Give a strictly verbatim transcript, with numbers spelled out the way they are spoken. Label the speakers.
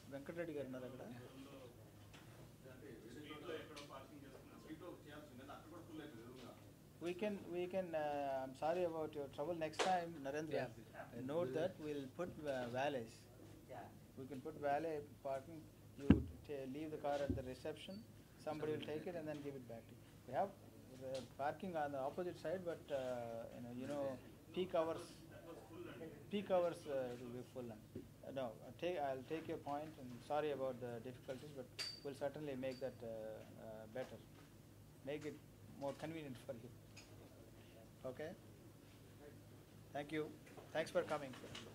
Speaker 1: వెంకటరెడ్డి గారు ఉన్నారు అక్కడ. We can, we can, uh, I'm sorry about your trouble. Next time, Narendra, yeah, note that we'll put uh, valets. Yeah. We can put valet parking. You t- leave the car at the reception. Somebody will take it and then give it back to you. We have uh, parking on the opposite side, but uh, you know, you know, peak hours, peak hours uh, it will be full. Uh, no, I'll take, I'll take your point, and sorry about the difficulties, but we'll certainly make that uh, uh, better. Make it more convenient for you. Okay? Thank you. Thanks for coming.